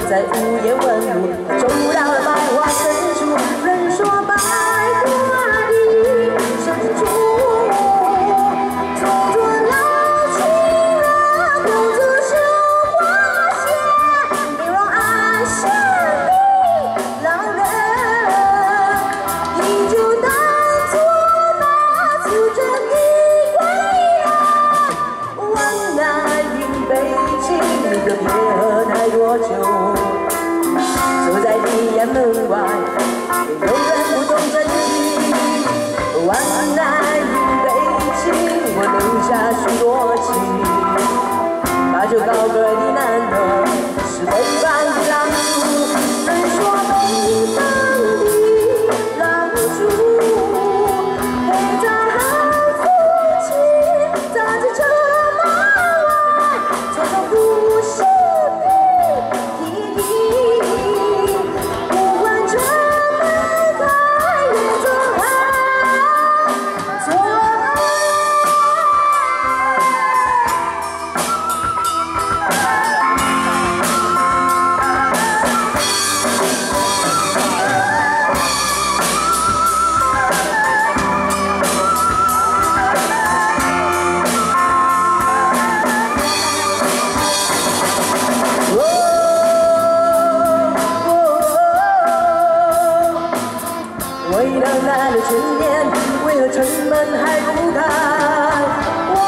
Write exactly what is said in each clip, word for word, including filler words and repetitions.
在午夜问路，走到了百花深处，人说百花的深处，做作老情人，留住绣花线，美容安详的老人，依旧当作那出征的归人。万难云北京，你可别喝太多酒。 坐在地安门外，有人不懂真情。万难云北京，我留下许多情。把酒高歌的男儿，是北方的狼族。人说北方的狼族，陪在汉父亲，扎着车马来，走上故事的意义。 为了那六千年，为何城门还不开？我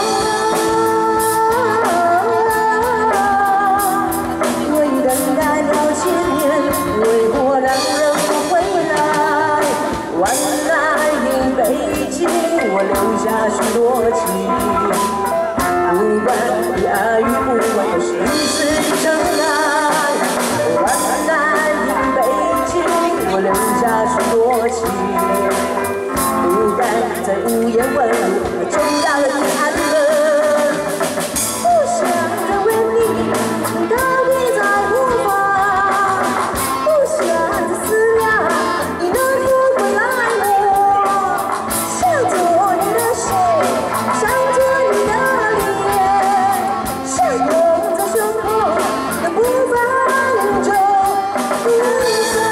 为等待了千年，为何让人不回来？万难云北京，我留下许多情。不管你爱与不管我心事的尘埃。万难云北京，我留下许多情。 不敢在午夜问路，走到了地安门。不想再问你，你到底在何方？不想再思量，你能否回来我？想着你的心，想着你的脸，想拥在胸口，永不放手。不散。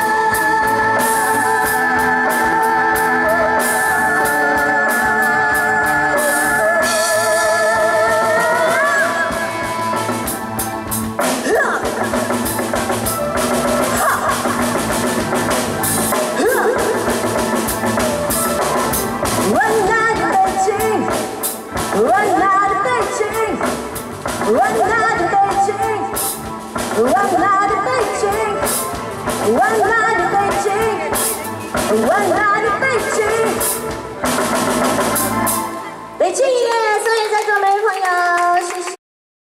万难的北京，万难的北京，万难的北京，万难的北京，万难的北京，北京耶！所以。